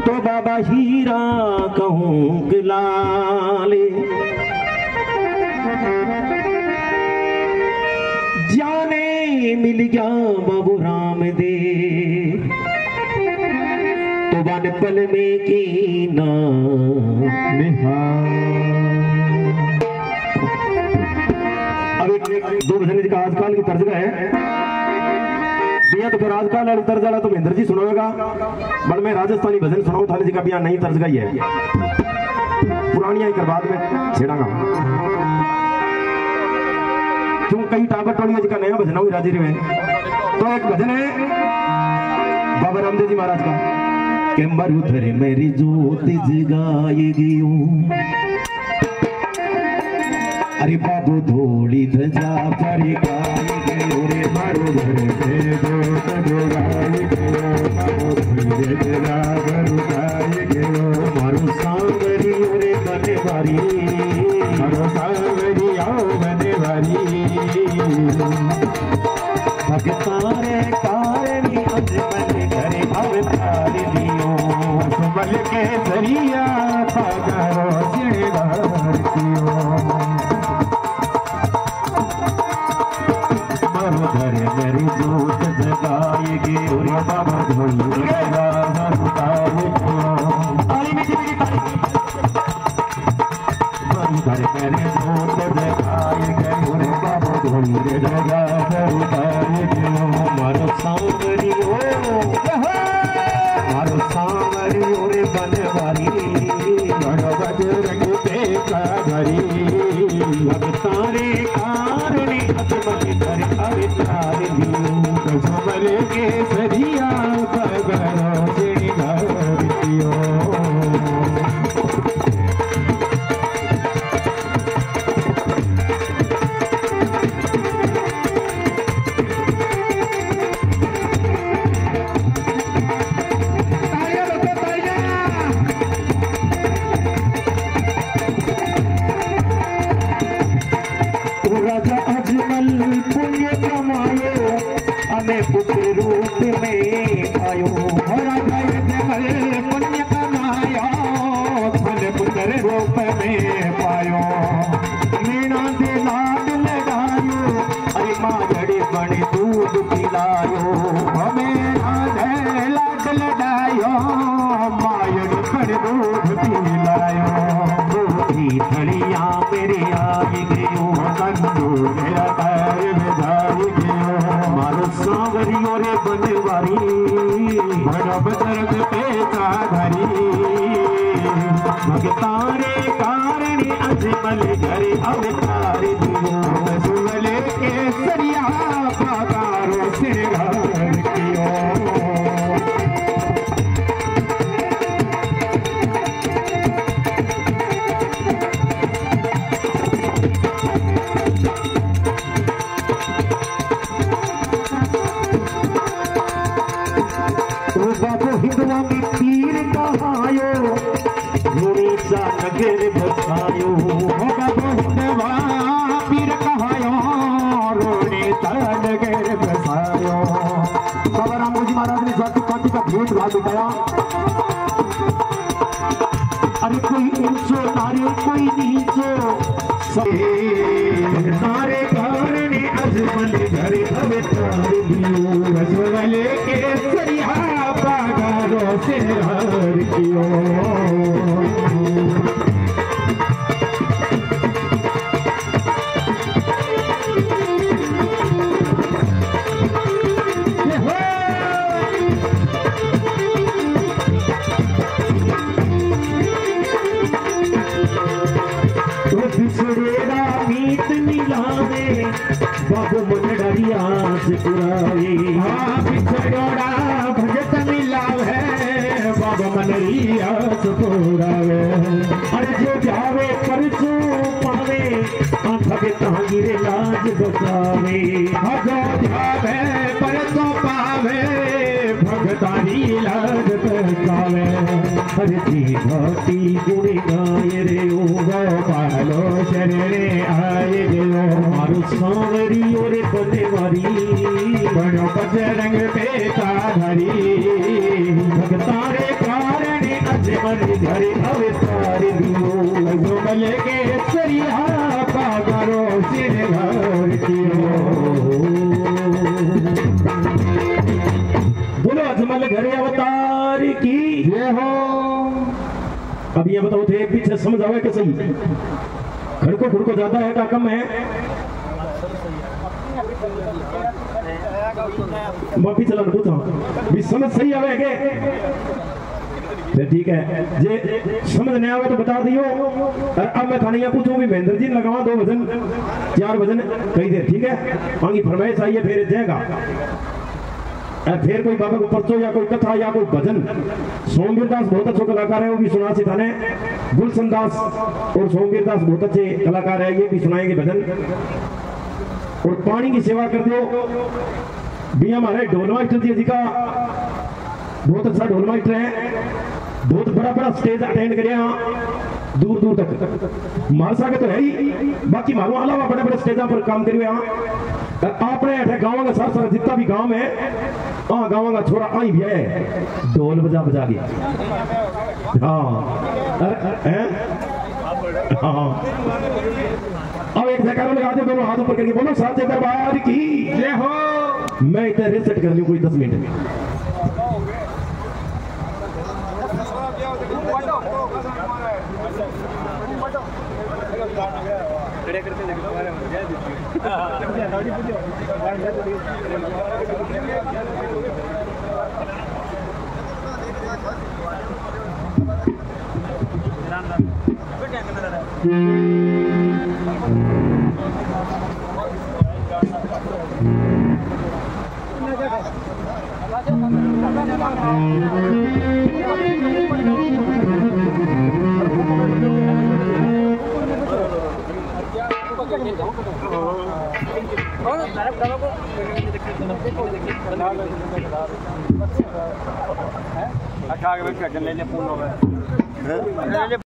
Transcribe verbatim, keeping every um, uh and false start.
तो बाबा हीरा कहूँ कि लाले जाने मिल गया बाबू राम दे तो बन पल में की ना अब एक दो भजन का आजकल की तर्ज का है तो फिर आजकल और तर्ज वाला तो महेंद्र जी सुनाएगा बट मैं राजस्थानी भजन सुनाऊं थाने जी का बिया नई तर्ज का ही है पुरानिया एक बाद में छेड़ागा क्यों कई टाबर टोलिया जी का नया भजन हुई राजी रहे तो एक भजन है बाबा रामदेव जी महाराज का कि मरुधर मेरी जोत जगाएगी अरे बाबू धोली ध्वजा पर गाएगी रे मरुधर मेरी जोत जगाएगी बाबू धोली ध्वजा पर गाएगी मारो सांवरी रे बने वारी मारो सांवरी आओ बने वारी भगतारे कारणी अजमल करे अवतार लियो सुबल के जरिया पगरो सिरदार कियो मरुधर मेरी जोत जगाएगी रे बाबा धोली ध्वजा पर मरुधर मेरी जोत जगाएगी रे बाबा धोली ध्वजा मारो सांवरी हो मारो सांवरी रे बनवारी बड़ो बजरंग पे कागरी भगतारे कारणी अजमल करे अवतार लियो कसमल के सरिया पगरो सिरदार कियो पुत्र रूप में आयो राजा अजमल पुण्य कमायो फल पुत्र रूप में पायो मीणा दे लाड लगायो अरे माँ बड़ी बड़ी दूध पिलायो हमें राधे लाड लगायो मायड़ बड़ी दूध पिलायो दूधी थड़िया मेरे आई गयो नंदू मेरा पैर में जाई गयो मारो सांवरियों रे बनवारी बड़ो बजरंग पे कागरी भगतारे कारणी अजमल करे अवतार लियो सुमल के सरिया पगारो सिरदार कियो हिंदुआ में पीर कहायो सा नगर बसायो बाबू हिंदुआ पीर कहायो रोने सा नगर बसायो बाबा रामदेव जी महाराज ने जाति पाति का भेद भाव बताया अरे कोई ऊंचो नारे कोई नीचो सारे कारणे अजमल घर अवतार लियो अजमल के सरिया पगारो सिरदार कियो बाबू मनडरिया से पुरावे हाँ पिछड़ोड़ा भगत मिलावे बाबा मनरिया से पुरावे अरे जो जावे परसो पावे भगत गिरे लाज बचावे जो जावे परसो पावे भगतानी लाज बचावे हर जी घाटी गुणी गाय रे ओ गोपालो शरणे आए गयो मारो सांवरी रे बनवारी बड़ो बजरंग पे कागरी भगतारे कारणी मल घर अवतार की ये हो। अब ये बताओ थे पीछे समझ आवे कि सही खड़को खुड़को ज्यादा है का कम है? वापिस चला पूछा भी समझ सही आवे के फिर ठीक है। जे समझ नहीं आवे तो बता दियो। और अब मैं थाने पूछूं भी महेंद्र जी लगावा दो भजन चार भजन कही दे ठीक है। मांगी फरमाइश आई है फिर जाएगा। फिर कोई बाबा को परचो या कोई कथा या कोई भजन। सोमवीर दास बहुत अच्छे कलाकार है वो भी सुना सी थाने। गुलशन दास और सोमवीर दास बहुत अच्छे कलाकार है ये भी सुनाएंगे भजन। और पानी की सेवा कर दो भी हमारे ढोल मास्टर जी का बहुत अच्छा ढोल मास्टर है। बहुत बड़ा बड़ा स्टेज अटेंड करे यहाँ दूर दूर तक मालसा के तो है ही बाकी मालूम अलावा बड़े बड़े स्टेजा पर काम करे यहाँ। अपने अठे गाँव का सारा सारा जितना भी गांव है हाँ गाँव का छोरा आई भी है ढोल बजा बजा के। हाँ हाँ अब एक जगह लगा दे दोनों हाथ ऊपर करके बोलो साचे दरबार की जय हो। मैं इतना रिसेट कर लूँ कोई दस मिनट में। अच्छा आगे बैठ के ले ले फोन